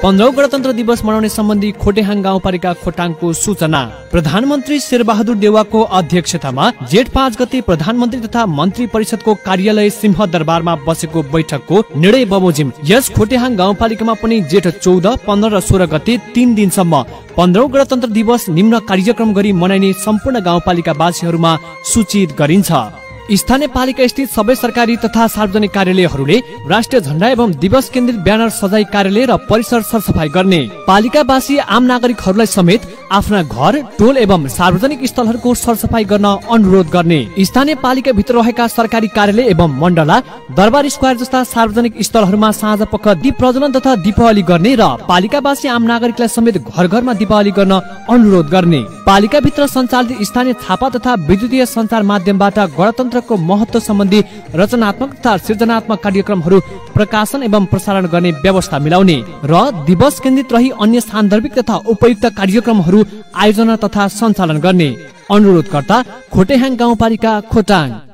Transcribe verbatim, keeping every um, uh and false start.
पन्ध्रौं गणतन्त्र दिवस मनाउने सम्बन्धी खोटेहाङ गाउँपालिका खोटाङको सूचना। प्रधानमन्त्री शेरबहादुर देउवाको अध्यक्षतामा जेठ पाँच गते प्रधानमन्त्री तथा मन्त्री परिषदको कार्यालय सिंहदरबारमा बसेको बैठकको निर्णय बमोजिम यस खोटेहाङ गाउँपालिकामा पनि जेठ चौध, पन्ध्र र सोह्र गते तीन दिनसम्म पन्ध्रौं गणतन्त्र दिवस निम्न कार्यक्रम गरी मनाइने सम्पूर्ण गाउँपालिकावासीहरूमा सूचित गरिन्छ। स्थानीय पालिका स्थित सबै सरकारी तथा सार्वजनिक कार्यालयहरूले राष्ट्रिय झण्डा एवं दिवस केन्द्रित ब्यानर सजाई कार्यालय र परिसर सरसफाई गर्ने, पालिकावासी आम नागरिकहरूलाई समेत आफ्ना घर, टोल एवं सार्वजनिक स्थलहरूको सरसफाई गर्न अनुरोध गर्ने, स्थानीय पालिका भित्र रहेका सरकारी कार्यालय एवं मण्डला, दरबार स्क्वायर जस्ता सार्वजनिक स्थलहरूमा साँझ पख दीप प्रज्वलन तथा दीपावली गर्ने र पालिकावासी आम नागरिकलाई समेत घर घरमा दीपावली गर्न अनुरोध गर्ने, पालिका भित्र सञ्चालित स्थानीय छापा तथा विद्युतीय सञ्चार माध्यमबाट गणतन्त्र को महत्व सम्बन्धी रचनात्मक तथा सृजनात्मक कार्यक्रमहरू प्रकाशन एवं प्रसारण गर्ने व्यवस्था मिलाउने र दिवस केन्द्रित रही अन्य सान्दर्भिक तथा उपयुक्त कार्यक्रमहरू आयोजना तथा सञ्चालन गर्ने। अनुरोधकर्ता खोटेहाङ गाउँपालिका खोटाङ।